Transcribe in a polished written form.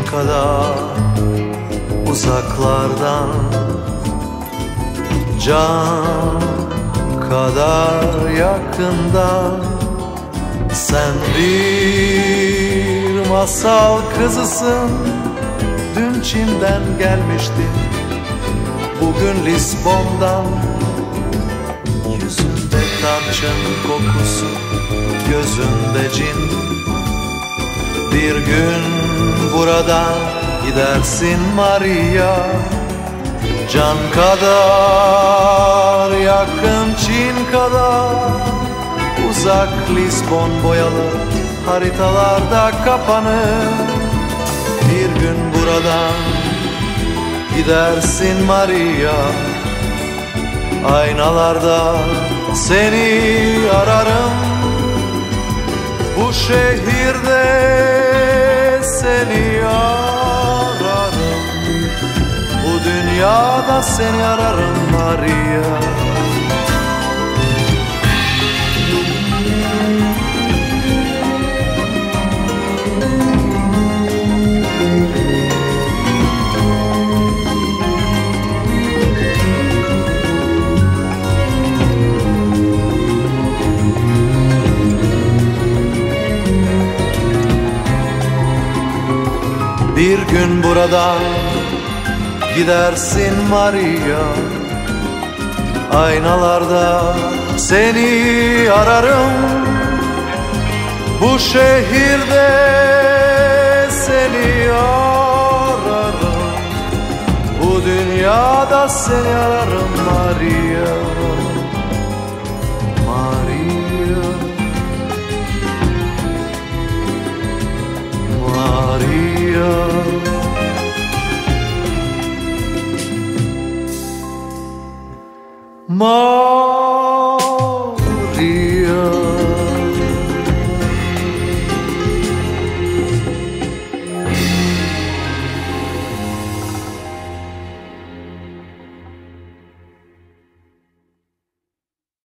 kadar uzaklardan, can kadar yakından. Sen bir masal kızısın, dün Çin'den gelmiştin, bugün Lisbon'dan. Yüzünde tarçın kokusu, gözünde cin. Bir gün buradan gidersin Maria, can kadar yakın Çin kadar uzak Lisbon boyalı haritalarda kapanır. Bir gün buradan gidersin Maria, aynalarda seni ararım. Bu şehirde seni ararım, bu dünyada seni ararım Maria. Bir gün buradan gidersin Maria, aynalarda seni ararım. Bu şehirde seni ararım, bu dünyada seni ararım Maria. Maria, Maria. Maria.